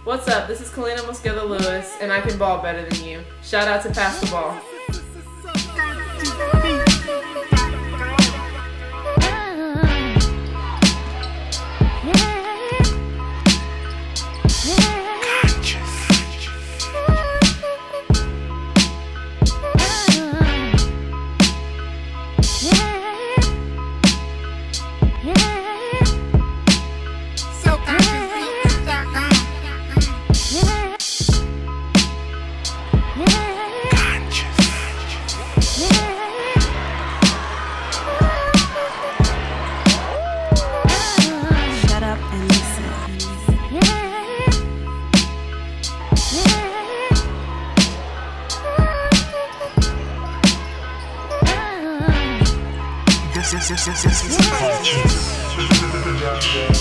What's up? This is Kaleena Mosqueda Lewis, and I can ball better than you. Shout out to Pass the Ball. This is